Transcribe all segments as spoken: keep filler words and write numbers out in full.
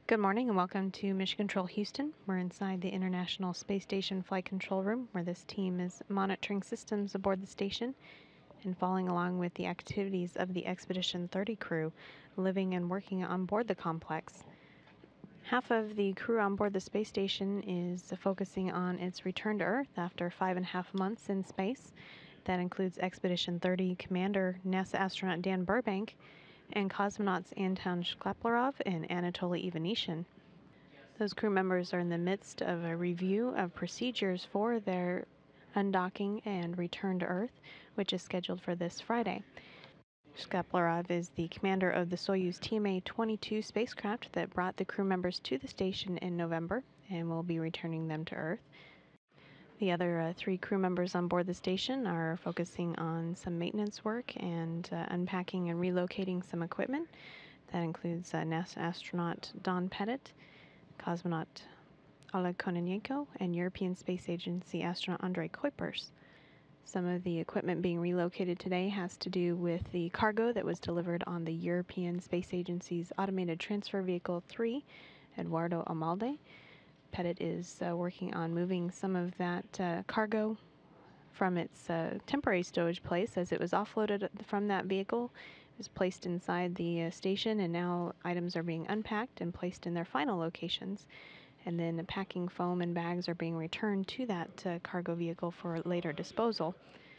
Good morning and welcome to Mission Control Houston. We're inside the International Space Station Flight Control Room, where this team is monitoring systems aboard the station and following along with the activities of the Expedition thirty crew living and working on board the complex. Half of the crew on board the space station is focusing on its return to Earth after five and a half months in space. That includes Expedition thirty Commander NASA astronaut Dan Burbank and cosmonauts Anton Shkaplerov and Anatoly Ivanishin. Those crew members are in the midst of a review of procedures for their undocking and return to Earth, which is scheduled for this Friday. Shkaplerov is the commander of the Soyuz T M A twenty-two spacecraft that brought the crew members to the station in November and will be returning them to Earth. The other uh, three crew members on board the station are focusing on some maintenance work and uh, unpacking and relocating some equipment. That includes uh, NASA astronaut Don Pettit, cosmonaut Oleg Kononenko, and European Space Agency astronaut Andrei Kuipers. Some of the equipment being relocated today has to do with the cargo that was delivered on the European Space Agency's Automated Transfer Vehicle three, Eduardo Amalde. Pettit is uh, working on moving some of that uh, cargo from its uh, temporary stowage place as it was offloaded from that vehicle. It was placed inside the uh, station, and now items are being unpacked and placed in their final locations. And then packing foam and bags are being returned to that uh, cargo vehicle for later disposal.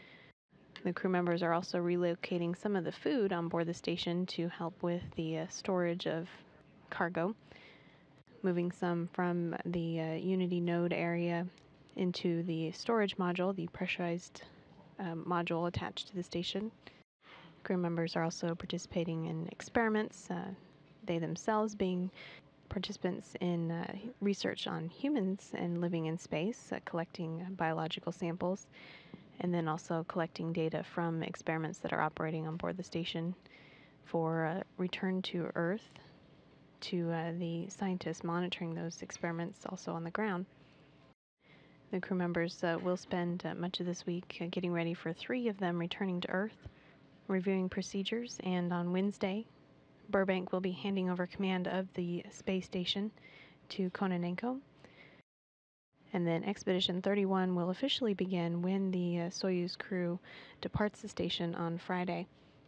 The crew members are also relocating some of the food on board the station to help with the uh, storage of cargo, moving some from the uh, Unity node area into the storage module, the pressurized um, module attached to the station. Crew members are also participating in experiments, uh, they themselves being participants in uh, research on humans and living in space, uh, collecting biological samples, and then also collecting data from experiments that are operating on board the station for uh, return to Earth to uh, the scientists monitoring those experiments also on the ground. The crew members uh, will spend uh, much of this week uh, getting ready for three of them returning to Earth, reviewing procedures, and on Wednesday, Burbank will be handing over command of the space station to Kononenko. And then Expedition thirty-one will officially begin when the uh, Soyuz crew departs the station on Friday.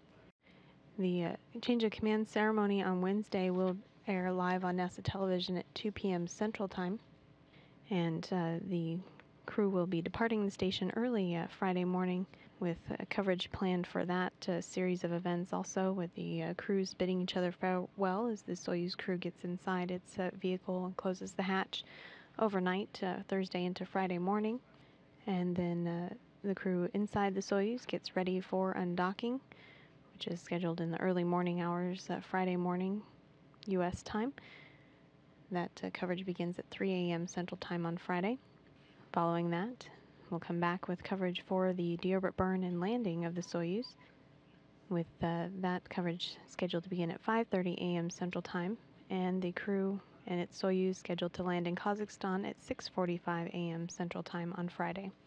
The uh, change of command ceremony on Wednesday will air live on NASA television at two p m Central Time, and uh, the crew will be departing the station early uh, Friday morning with uh, coverage planned for that uh, series of events, also with the uh, crews bidding each other farewell as the Soyuz crew gets inside its uh, vehicle and closes the hatch overnight, uh, Thursday into Friday morning. And then uh, the crew inside the Soyuz gets ready for undocking, which is scheduled in the early morning hours uh, Friday morning U S time. That uh, coverage begins at three a m Central Time on Friday. Following that, we'll come back with coverage for the deorbit burn and landing of the Soyuz, with uh, that coverage scheduled to begin at five thirty a m Central Time, and the crew and its Soyuz scheduled to land in Kazakhstan at six forty-five a m Central Time on Friday.